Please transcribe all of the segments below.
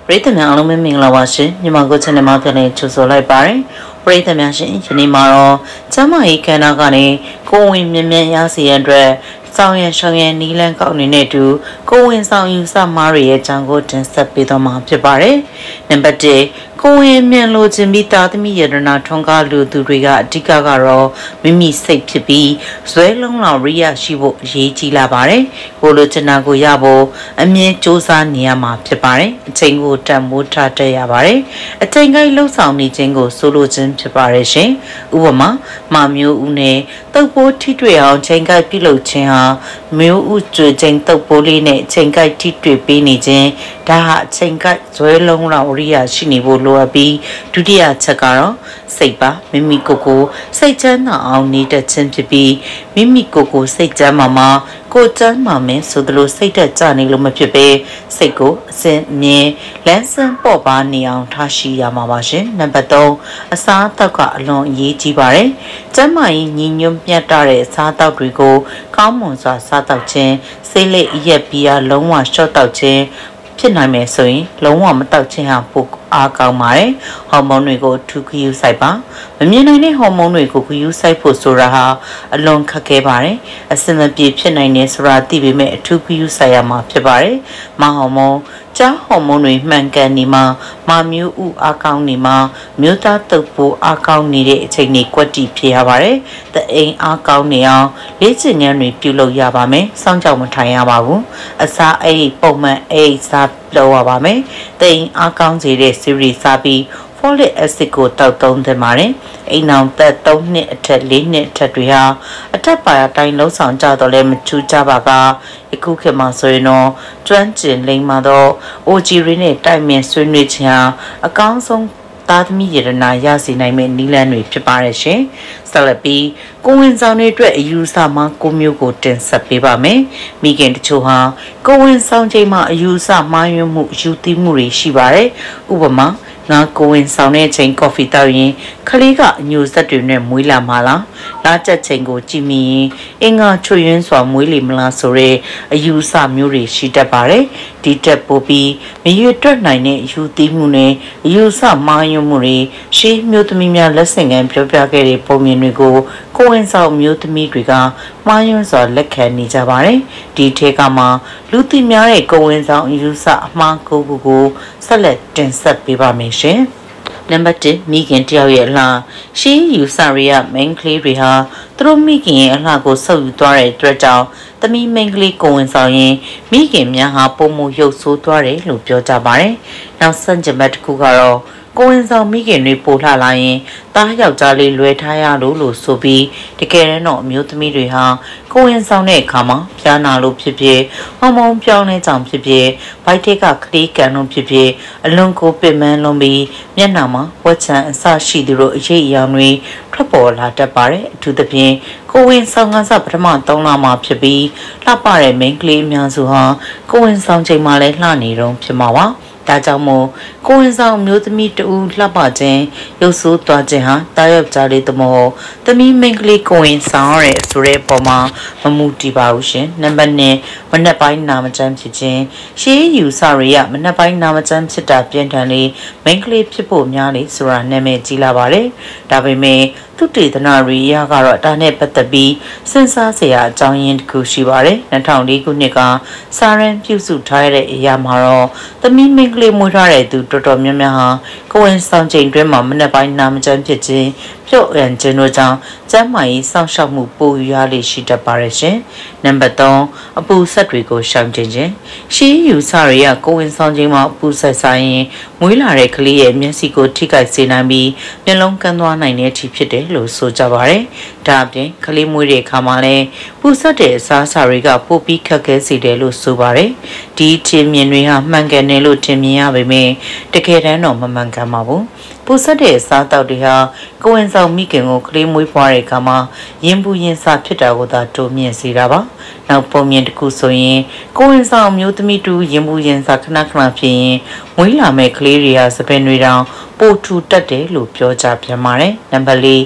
ပရိသတ်များအားလုံးပဲမင်္ဂလာပါရှင်ညီမကိုချန်နယ်မှာပြန်လည်ကြိုဆိုလိုက်ပါတယ်ပရိသတ်များရှင်ယနေ့မှာတော့ကျမကြီးကဏ္ဍကနေကိုဝင်မြင်ရစီရန်အတွက်ဆောင်ရရှောင်းရနီလန်ကောက်နေတဲ့တူကိုဝင်ဆောင်ယူစမားရဲ့အကြောင်းကိုတင်ဆက်ပေးတော့မှာဖြစ်ပါတယ်နံပါတ်1ကိုဝင်မြန်လိုချင်ပြီးသားသမီးရတနာထွန်းကားလူသူတွေကအဓိကကတော့မိမိစိတ်ဖြစ်ပြီးဇွဲလုံးလောက်ရိယရှိဖို့အရေးကြီးလာပါတယ်ကိုလိုချင်တာကိုရဖို့အမြဲစူးစမ်းနေရမှာဖြစ်ပါတယ်အချိန်ကိုတန်မိုးထားတတ်ရပါတယ်အချိန်ကိုလှုပ်ဆောင်နေခြင်းကိုဆိုလိုခြင်းဖြစ်ပါတယ်ရှင်ဥပမာမမျိုးဦးနဲ့တုပ်ပိုးထိတွေ့အောင်ချိန်ကိုပြုလုပ်ခြင်းဟာမျိုးဦးကျွေချိန်တုပ်ပိုးလေးနဲ့ချိန်ကိုထိတွေ့ပေးနေခြင်းဒါဟာချိန်ကိုဇွဲလုံးလောက်ရိယရှိနေဖို့လိုအပ်ပြီးဒုတိယချက်ကတော့စိတ်ပါမိမိကိုစိတ်ချမ်းသာအောင်နေတတ်ခြင်းဖြစ်ပြီးမိမိကိုစိတ်ချမ်းမှာကိုချမ်းမှာမင်းဆိုသလိုစိတ်တက်ကြနေလို့မဖြစ်ပဲစိတ်ကိုအစဉ်မြင်လန်းဆန်းပေါ်ပါနေအောင်ထားရှိရမှာပါရှင်နံပါတ်3အစားအသောက်ကအလွန်အရေးကြီးပါတယ်ကျန်းမာရေးညီညွတ်မြတ်တဲ့အစားအသောက်တွေကိုကောင်းမွန်စွာစားသောက်ခြင်းစိတ်လက်ရက်ပြီးလုံးဝရှော့တောက်ခြင်းဖြစ်နိုင်မယ်ဆိုရင်လုံးဝမတောက်ခြင်းဟာပိုအားကောင်းပါတယ်ဟော်မုန်းတွေကိုထူးခယူဆိုင်ပါမမြင်နိုင်တဲ့ဟော်မုန်းတွေကိုခယူဆိုင်ဖို့ဆိုတာဟာအလွန်ခက်ခဲပါတယ်အစမပြေဖြစ်နိုင်တယ်ဆိုတာသိပေမဲ့အထူးခယူဆိုင်ရမှာဖြစ်ပါတယ်မဟော်မုန်းကြားဟော်မုန်းတွေမှန်ကန်နေမှာမမျိုးဥအားကောင်းနေမှာမျိုးသားတုပ်ပိုးအားကောင်းနေတဲ့အချိန်တွေကွက်တီဖြစ်ရပါတယ်တအိမ်အားကောင်းနေအောင်လေ့ကျင့်ခန်းတွေပြုလုပ်ရပါမယ်စောင့်ကြောက်မထိုင်ရပါဘူးအစာအိတ်ပုံမှန်အိတ်စားလုပ်ရပါမယ်တိမ်အားကောင်းစေတဲ့ series စားပြီး folic acid ကိုတောက်သုံးသင့်ပါတယ်အိမ်အောင်သက်3နှစ်အထက်4နှစ်အထက်တွေဟာအထက်ပါအတိုင်းလုံးဆောင်ကြတော့လဲမချူကြပါကအခုခေတ်မှာဆိုရင်တော့ကျွမ်းကျင်လိမ့်မှာတော့ OG ရင်းနဲ့တိုက်မြင်ဆွေးနွေးခြင်းဟာအကောင်းဆုံးသားသမီးရတနာရစီနိုင်မဲ့နီလန်းတွေဖြစ်ပါတယ်ရှင်ဆက်လက်ပြီးကိုဝင်ဆောင်တွေအတွက်အယူဆမှာကိုမျိုးကိုတင်ဆက်ပေးပါမယ်မိခင်တချို့ဟာကိုဝင်ဆောင်ချိန်မှာအယူဆမှားယွင်းမှုယူသိမှုတွေရှိပါတယ်ဥပမာငါကိုဝင်ဆောင်တဲ့ချိန်ကော်ဖီတောက်ရင်ခလေးကအညိုဆက်တွေနဲ့မွေးလာမှာလားလားချက်ချိန်ကိုကြည့်မိရင်အင်္ဂါချွေရင်းစွာမွေးလိမလားဆိုတဲ့အယူဆမျိုးတွေရှိတတ်ပါတယ်ဒီတက်ပို့ပြီးမရွတ်တွက်နိုင်တဲ့ယူသိမှုနဲ့အယူဆမှားယွင်းမှုတွေရှေးမျိုးသမီးများလက်ဆင့်ကမ်းပြောပြခဲ့တဲ့ပုံမြင်တွေကိုကိုဝင်ဆောင်မျိုးသမီးတွေကမှားယွင်းစွာလက်ခံနေကြပါတယ်ဒီထဲကမှလူသိများတဲ့ကိုဝင်ဆောင်အယူဆအမှားကိုဆက်လက်တင်ဆက်ပေးပါမယ်ရှင်နံပါတ်1မိခင်တယောက်ရဲ့အလှရှေးယူဆရရမိန်းကလေးတွေဟာသူတို့မိခင်ရဲ့အလှကိုဆုပ်ယူသွားတဲ့အတွက်ကြောင့်သမီးမိန်းကလေးကိုဝင်ဆောင်ရင်မိခင်များဟာပုံမှုရုပ်ဆိုးသွားတယ်လို့ပြောကြပါတယ်နောက်ဆန့်ကျင်ဘက်တစ်ခုကတော့ကိုဝင်ဆောင်မိခင်တွေပို့လှလာရင်တားယောက်ျားလေးလွယ်ထားရလို့ဆိုပြီးတကယ်တော့အမျိုးသမီးတွေဟာကိုဝင်ဆောင်တဲ့အခါမှာဖျားနာလို့ဖြစ်ဖြစ်ဟော်မုန်းပြောင်းလဲကြောင်ဖြစ်ဖြစ်ဗိုက်ထိတ်ကကလေးကန်လို့ဖြစ်ဖြစ်အလွန်ကိုပင်ပန်းလုံးပြီးမျက်နှာမှာဝက်ချံအဆရှိသူတို့အရေးအယောင်တွေထွက်ပေါ်လာတတ်ပါတယ်အထူးသဖြင့်ကိုဝင်ဆောင်ကစားပထမ3လမှဖြစ်ပြီးလှပတဲ့မိန်းကလေးအများစုဟာကိုဝင်ဆောင်ချိန်မှာလည်းလှနေတော့ဖြစ်မှာပါဒါကြောင့်မို့ကိုဝင်ဆောင်မျိုးသမီးတူလှပခြင်းရုပ်ဆိုးသွားခြင်းဟာတာယောက်ျားလေးတမောသမီးမိန်းကလေးကိုဝင်ဆောင်ရတဲ့ဆိုတဲ့ပုံမှာမမူတည်ပါဘူးရှင်နံပါတ်2မနက်ပိုင်းနာမကျန်းဖြစ်ခြင်းရှေးယူဆရရမနက်ပိုင်းနာမကျန်းဖြစ်တာပြင်းထန်လေမိန်းကလေးဖြစ်ဖို့များလေဆိုတာနာမည်ကြီးလာပါတယ်ဒါပေမဲ့သူတေသနာရီရကတော့ဒါနဲ့ပတ်သက်ပြီးစဉ်းစားစရာအကြောင်းရင်းတစ်ခုရှိပါတယ်2004ခုနှစ်ကစာရန်ပြုစုထားတဲ့အရာမှာတော့သမီးမိန်းကလေးမွေးထားတဲ့သူတော်တော်များများဟာကိုဝင်ဆောင်ချိန်တွင်မှာမနက်ပိုင်းနာမကျန်းဖြစ်ခြင်းပြုတ်ရန်ခြင်းတို့ကြောင့်ကျန်းမာရေးစောင့်ရှောက်မှုပိုရလေရှိတတ်ပါတယ်ရှင်နံပါတ်3အပူဆက်တွေကိုရှောင်ကျဉ်ခြင်းရှေးယူဆရရကိုဝင်ဆောင်ချိန်မှာအပူဆက်ဆိုင်ရင်မွေးလာတဲ့ကလေးရဲ့မျက်စိကိုထိခိုက်စေနိုင်ပြီးမျက်လုံးကန်းသွားနိုင်တဲ့အထိဖြစ်တယ်လို့ဆိုကြပါတယ်ဒါအပြင်ကလေးမွေးတဲ့အခါမှာလည်းပူဆက်တဲ့အစားအစာတွေကပိုပြီးခက်ခဲစေတယ်လို့ဆိုပါတယ်ဒီထင်မြင်တွေဟာမှန်ကန်တယ်လို့ထင်မြင်ရပေမဲ့တကယ်တမ်းတော့မမှန်ကန်ပါဘူးပူဆက်တဲ့အစားအသောက်တွေဟာကိုဝင်ဆောင်မိခင်ကိုကလေးမွေးဖွားတဲ့အခါမှာရင်ပူရင်စာဖြစ်တာကိုသာတိုးမြင့်စေတာပါနောက်ပုံမြင်တစ်ခုဆိုရင်ကိုဝင်ဆောင်မျိုးသမီးတူရင်ပူရင်စာခဏခဏဖြစ်ရင်မွေးလာမဲ့ကလေးတွေဟာစပင်တွေတောင်ပိုထူတက်တယ်လို့ပြောကြပြန်ပါတယ်နံပါတ်4ကြ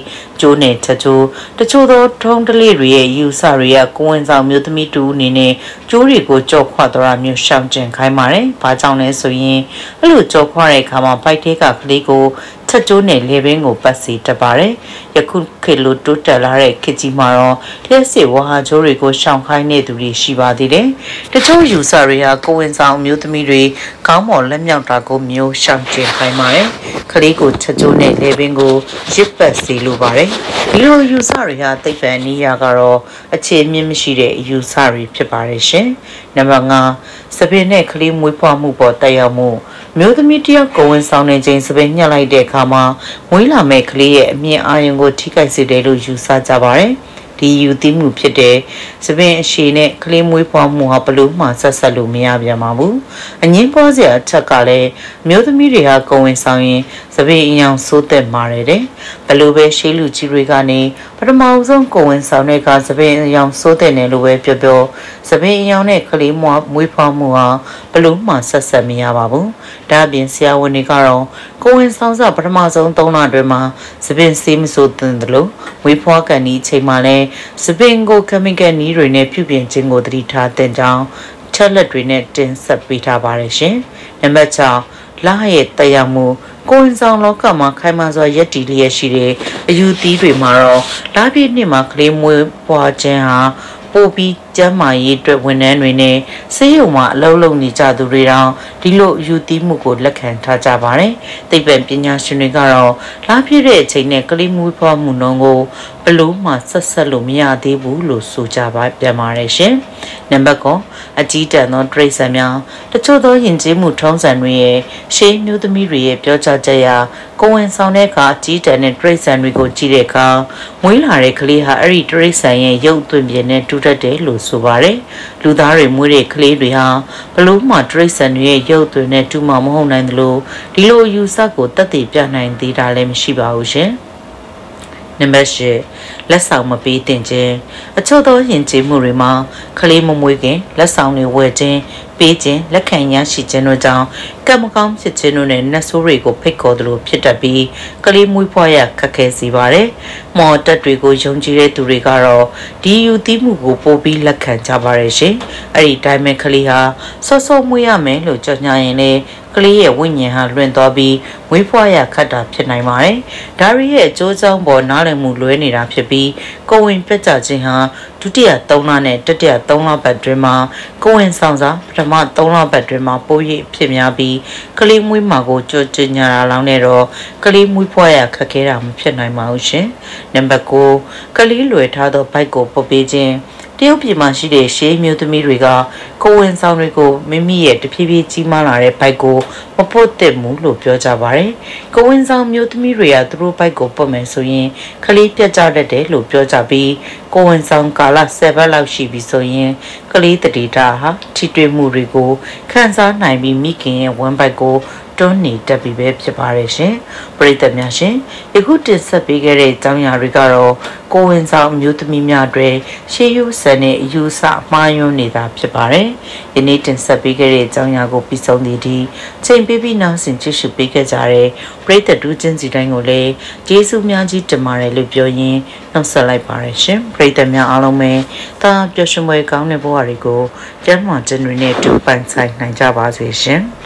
ချိုးနဲ့ချက်ချိုးတချို့သောထုံးတလေးတွေရဲ့ယူဆတွေရဲ့ကိုဝင်ဆောင်မျိုးသမီးတူအနေနဲ့ကျိုးတွေကိုကြော့ခွသွားတာမျိုးရှောင်ကျဉ်ခိုင်းပါတယ်။ဘာကြောင့်လဲဆိုရင်အဲ့လိုကြော့ခွတဲ့အခါမှာဖိုက်သေးကကလေးကိုချက်ကျိုးနဲ့လေပင်ကိုပတ်စီတတ်ပါတယ်။ယခုခေတ်လိုတိုးတက်လာတဲ့ခေတ်ကြီးမှာတော့လျှက်စစ်ဝါဟာကျိုးတွေကိုရှောင်ခိုင်းနေသူတွေရှိပါသေးတယ်။တချို့ယူဆတွေဟာကိုဝင်ဆောင်မျိုးသမီးတွေကောင်းမွန်လက်မြောက်တာကိုမျိုးရှောင်ကျဉ်ခိုင်းပါတယ်။ကလေးကိုချက်ကျိုးနဲ့လေပင်ကိုရစ်ပတ်စီလိုပါတယ်။ဒီလိုယူဆတွေဟာသိပ္ပံနည်းရာကတော့အခြေအမြင့်မရှိတဲ့အယူဆတွေဖြစ်ပါတယ်ရှင်။နံပါတ်5စပင်နဲ့ကလေးမွေးဖွားမှုပေါ်တက်ရောက်မှုမျိုးသမီးတယောက်ကိုဝင်ဆောင်နေခြင်းစပင်ညှက်လိုက်တဲ့အခါမှာမွေးလာမဲ့ကလေးရဲ့အမြင်အာရုံကိုထိခိုက်စေတယ်လို့ယူဆကြပါတယ်။ဒီယူသိမှုဖြစ်တဲ့စပင်အရှိနဲ့ကလေးမွေးဖွားမှုဟာဘလို့မှဆက်ဆက်လို့မရပြန်ပါဘူး။အငင်းပွားစရာအချက်ကလည်းမျိုးသမီးတွေဟာကိုဝင်ဆောင်ရင်စပင်အယောင်စိုးသက်မာတယ်။ဘလို့ပဲရှေးလူကြီးတွေကနေပထမဆုံးကိုဝင်ဆောင်တဲ့ကစပင်အယောင်စိုးသက်တယ်လို့ပဲပြောစပင်အယောင်နဲ့ကလေးမွေးဖွားမှုဟာဘလို့မှဆက်ဆက်မရပါဘူး။ဒါအပြင်ဆရာဝန်တွေကတော့ကိုဝင်ဆောင်စပထမဆုံး3လအတွင်းမှာစပင်စေးမစိုးသက်တယ်လို့မွေးဖွားကန်ဒီချိန်မှာလည်းစပင်ကိုကမီကယ်နည်းတွေနဲ့ပြုပြင်ခြင်းကိုသတိထားသင့်ကြောင်းချက်လက်တွေနဲ့တင်ဆက်ပေးထားပါတယ်ရှင်။နံပါတ်6လရဲ့တက်ရောက်မှုကိုယ်ဆောင်လောကမှာခိုင်မာစွာယက်တီလျက်ရှိတဲ့အယူသီးတွေမှာတော့လပြည့်နှစ်မှာကလေးမွေးဖွားခြင်းဟာပိုပြီးကျန်းမာရေးအတွက်ဝန်ထမ်းတွေနဲ့ဆေးရုံမှာအလုပ်လုပ်နေကြသူတွေတောင်ဒီလိုယူသီးမှုကိုလက်ခံထားကြပါတယ်။သိပ္ပံပညာရှင်တွေကတော့လပြည့်တဲ့အချိန်နဲ့ကလေးမွေးဖွားမှုနှုန်းကိုဘလို့မှဆက်လို့မရသေးဘူးလို့ဆိုကြပါပြန်ပါတယ်ရှင်။နံပါတ်9အကြီးတန်းသောတရိတ်ဆန်များတချို့သောယဉ်ကျေးမှုထုံးစံတွေရဲ့ရှေးမျိုးသမီးတွေရဲ့ပြောကြားချက်ရာကိုဝင်ဆောင်တဲ့အခါအကြီးတန်းတဲ့တရိတ်ဆန်တွေကိုကြည့်တဲ့အခါမွေးလာတဲ့ကလေးဟာအဲ့ဒီတရိတ်ဆန်ရဲ့ရုပ်သွင်းပြင်းနဲ့တူတတ်တယ်လို့ဆိုပါတယ်။လူသားတွေမွေးတဲ့ကလေးတွေဟာဘလို့မှတရိတ်ဆန်တွေရဲ့ရုပ်သွင်းနဲ့တူမှမဟုတ်နိုင်သလိုဒီလိုအယူဆကိုတတ်သိပြနိုင်သေးတာလည်းမရှိပါဘူးရှင်။နံပါတ်10လက်ဆောင်မပေးသင့်ခြင်းအချို့သောယဉ်ကျေးမှုတွေမှာကလေးမမွေးခင်လက်ဆောင်တွေဝယ်ခြင်းပေးခြင်းလက်ခံရရှိခြင်းတို့ကြောင့်ကံမကောင်းဖြစ်ခြင်းတို့နဲ့နတ်ဆိုးတွေကိုဖိတ်ခေါ်သလိုဖြစ်တတ်ပြီးကလေးမွေးဖွားရခက်ခဲစေပါတယ်။မော်တက်တွေကိုယုံကြည်တဲ့သူတွေကတော့ဒီယူသီးမှုကိုပိုပြီးလက်ခံကြပါရဲ့ရှင်။အဲ့ဒီတိုင်းမဲ့ကလေးဟာစောစောမွေးရမယ်လို့ကြော်ညာရင်လည်းကလေးရဲ့ဝိညာဉ်ဟာလွင့်သွားပြီးမွေးဖွားရခက်တာဖြစ်နိုင်ပါတယ်။ဒါရီရဲ့အကျိုးကြောင့်ပေါ်နားလည်မှုလွဲနေတာဖြစ်ပြီးကိုဝင်ပြတ်ကြခြင်းဟာဒုတိယ3လနဲ့တတိယ3လပတ်တွင်မှာကိုဝင်ဆောင်စာပထမ3လပတ်တွင်မှာပိုးရဖြစ်များပြီးကလေးမွေးမှာကိုကြိုကျညာတာလောင်းနဲ့တော့ကလေးမွေးဖွားရခက်ခဲတာမဖြစ်နိုင်ပါဘူးရှင်။နံပါတ်9ကလေးလွယ်ထားသောဘိုက်ကိုပုတ်ပေးခြင်းတရုတ်ပြည်မှာရှိတဲ့ရှေးမျိုးသမီးတွေကကိုဝင်ဆောင်တွေကိုမိမိရဲ့တဖြည်းဖြည်းကြီးမားလာတဲ့ဘိုက်ကိုမပုတ်သင့်ဘူးလို့ပြောကြပါတယ်။ကိုဝင်ဆောင်မျိုးသမီးတွေကသူတို့ဘိုက်ကိုပုတ်မယ်ဆိုရင်ကလေးပြတ်ကျတတ်တယ်လို့ပြောကြပြီးကိုဝင်ဆောင်ကာလ7ပတ်လောက်ရှိပြီဆိုရင်ကလေးတတိတာဟာထိတွေ့မှုတွေကိုခန်းစားနိုင်ပြီးမိခင်ရဲ့ဝမ်းဘိုက်ကိုတွန်းနေတက်ပြီးပဲဖြစ်ပါတယ်ရှင်ပရိသတ်များရှင်ယခုတင်ဆက်ပေးခဲ့တဲ့အကြောင်းအရာတွေကတော့ကိုဝင်ဆောင်မျိုးသမီးများတွေရှေးယူဆန်တဲ့အယူဆမှားယွင်းနေတာဖြစ်ပါတယ်ယနေ့တင်ဆက်ပေးခဲ့တဲ့အကြောင်းအရာကိုပြီးဆုံးသည့်ဒီချိန်ပေးပြီးနောက်စဉ်ကြည့်ရှုပေးခဲ့ကြတဲ့ပရိသတ်ဒုချင်းစီတိုင်းကိုလည်းကျေးဇူးများကြီးတင်ပါတယ်လို့ပြောရင်းနှုတ်ဆက်လိုက်ပါတယ်ရှင်ပရိသတ်များအားလုံးပဲတာပျော်ရွှင်ပွဲကောင်းတဲ့ဘဝတွေကိုကျန်းမာခြင်းတွေနဲ့တူပန်ဆိုင်နိုင်ကြပါစေရှင်